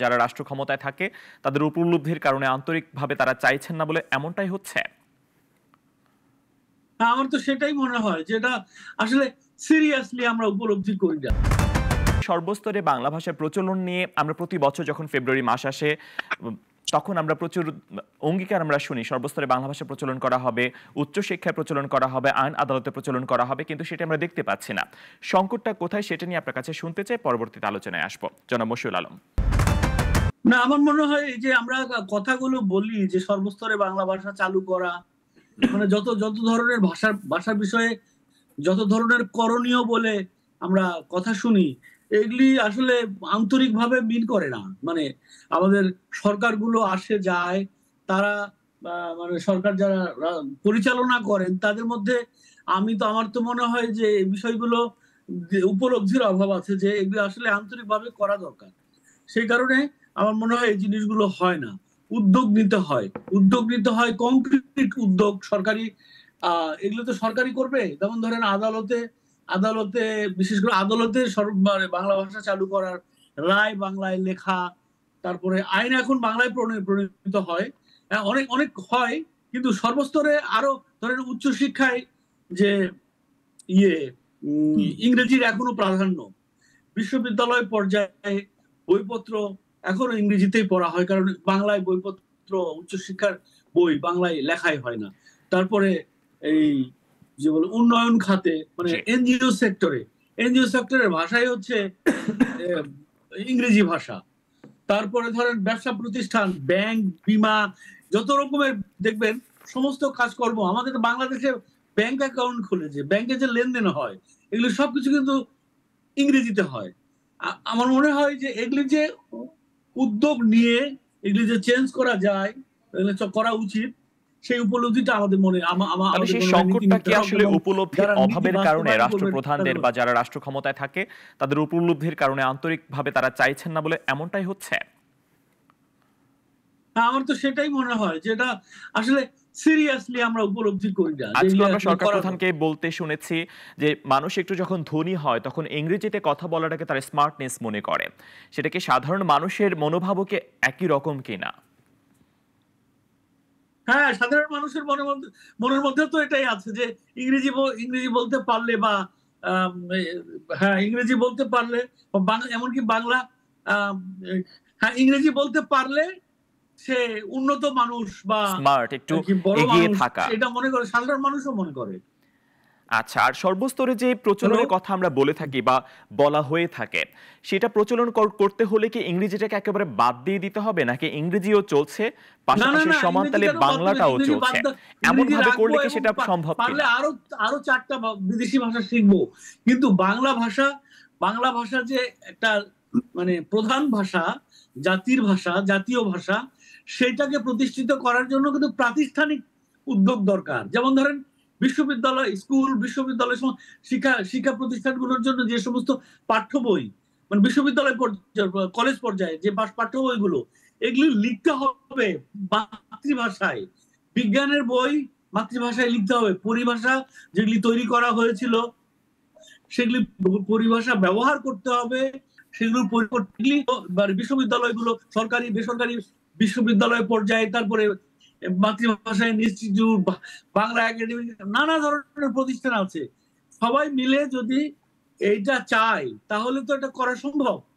যারা রাষ্ট্র ক্ষমতায় থাকে তাদের উপলব্ধির কারণে আন্তরিকভাবে তারা চাইছেন না বলে এমনটাই হচ্ছে। আমার তো সেটাই মনে হয়, যেটা আসলে সিরিয়াসলি আমরা উপলব্ধি করি না। সর্বস্তরে বাংলা ভাষার প্রচলন নিয়ে আমরা প্রতি বছর যখন ফেব্রুয়ারি মাস আসে তখন আমরা প্রচুর অঙ্গীকার আমরা শুনি, সর্বস্তরে বাংলা ভাষা প্রচলন করা হবে, উচ্চশিক্ষায় প্রচলন করা হবে, আইন আদালতে প্রচলন করা হবে, কিন্তু সেটা আমরা দেখতে পাচ্ছি না। সংকটটা কোথায় সেটা নিয়ে আপনার কাছে শুনতে চাই, পরবর্তীতে আলোচনায় আসবো। জনাব মশিউল আলম। না, আমার মনে হয় যে আমরা কথাগুলো বলি যে সর্বস্তরে বাংলা ভাষা চালু করা, মানে যত যত ধরনের ভাষার বিষয়ে যত ধরনের করণীয় বলে আমরা কথা শুনি, এগুলি আসলে আন্তরিকভাবে মিল করে না। মানে আমাদের সরকারগুলো আসে যায়, তারা মানে সরকার যারা পরিচালনা করেন তাদের মধ্যে আমার তো মনে হয় যে এই বিষয়গুলো উপলব্ধির অভাব আছে, যে এগুলো আসলে আন্তরিকভাবে করা দরকার। সেই কারণে আমার মনে হয় এই জিনিসগুলো হয় না। উদ্যোগ নিতে হয় কংক্রিট উদ্যোগ সরকারি। এগুলো তো সরকারি করবে, যেমন ধরেন আদালতে বিশেষ করে আদালতে বাংলা ভাষা চালু করার রায় বাংলায় লেখা, তারপরে আইন এখন বাংলায় প্রণীত হয়, অনেক অনেক হয়, কিন্তু সর্বস্তরে আরো ধরেন উচ্চশিক্ষায় যে ইংরেজির এখনো প্রাধান্য, বিশ্ববিদ্যালয় পর্যায়ে বইপত্র এখনো ইংরেজিতেই পড়া হয়, কারণ বাংলায় বইপত্র উচ্চশিক্ষার বই বাংলায় লেখাই হয় না। তারপরে এই যে বলে উন্নয়ন খাতে, মানে এনজিও সেক্টরের ভাষাই হচ্ছে ইংরেজি ভাষা। তারপরে ধরেন ব্যবসা প্রতিষ্ঠান, ব্যাংক, বীমা, যত রকমের দেখবেন সমস্ত কাজকর্ম আমাদের বাংলাদেশে, ব্যাংক অ্যাকাউন্ট খুলে যে ব্যাংকে যে লেনদেন হয়, এগুলো সবকিছু কিন্তু ইংরেজিতে হয়। আমার মনে হয় যে এগুলি যে উদ্যোগ নিয়ে এগুলি যে চেঞ্জ করা যায়, করা উচিত, সেই উপলব্ধিটা আমাদের মনে সেই সংকটটা কি আসলে উপলব্ধির অভাবের কারণে রাষ্ট্রপ্রধানদের বা যারা রাষ্ট্র ক্ষমতায় থাকে তাদের উপলব্ধির কারণে আন্তরিকভাবে তারা চাইছেন না বলে এমনটাই হচ্ছে? আমার তো সেটাই মনে হয়, যেটা আসলে সিরিয়াসলি আমরা উপলব্ধি করি না। আজকে আমরা সরকার প্রধানকে বলতে শুনেছি যে মানুষ একটু যখন ধনী হয় তখন ইংরেজিতে কথা বলাটাকে তার স্মার্টনেস মনে করে। সেটা কি সাধারণ মানুষের মনোভাবও কি একই রকম কিনা? হ্যাঁ, সাধারণ মানুষের মনের মধ্যে তো এটাই আছে যে ইংরেজি বলতে পারলে বা হ্যাঁ ইংরেজি বলতে পারলে, এমনকি বাংলা, হ্যাঁ ইংরেজি বলতে পারলে সে উন্নত মানুষ বা স্মার্ট, একটু বড় এগিয়ে মানুষ, থাকা, এটা মনে করে সাধারণ মানুষও মনে করে। আচ্ছা, আর সর্বস্তরে যে প্রচলনের কথা আমরা বলে থাকি বা বলা হয়ে থাকে, সেটা প্রচলন করতে হলে কি ইংরেজিটাকে একেবারে বাদ দিয়ে দিতে হবে, নাকি ইংরেজিও চলছে পাশাপাশি সমানতালে বাংলাটাও চলছে? এমন ভাবে করলে কি সেটা সম্ভব কিনা? আরো 4টা বিদেশি ভাষা শিখবো, কিন্তু বাংলা ভাষা যে একটা মানে প্রধান ভাষা, জাতীয় ভাষা, সেটাকে প্রতিষ্ঠিত করার জন্য কিন্তু প্রাতিষ্ঠানিক উদ্যোগ দরকার। যেমন ধরেন বিশ্ববিদ্যালয় শিক্ষা প্রতিষ্ঠানগুলোর জন্য যে সমস্ত পাঠ্য বই, মানে বিশ্ববিদ্যালয় কলেজ পর্যায়ে যে পাঠ্য বইগুলো, এগুলি লিখতে হবে মাতৃভাষায়। বিজ্ঞানের বই মাতৃভাষায় লিখতে হবে। পরিভাষা যেগুলি তৈরি করা হয়েছিল সেগুলি পরিভাষা ব্যবহার করতে হবে। সেগুলো বিশ্ববিদ্যালয়গুলো সরকারি বেসরকারি বিশ্ববিদ্যালয় পর্যায়ে, তারপরে মাতৃভাষায় ইনস্টিটিউট, বাংলা একাডেমি, নানা ধরনের প্রতিষ্ঠান আছে। সবাই মিলে যদি এইটা চাই তাহলে তো এটা করা সম্ভব।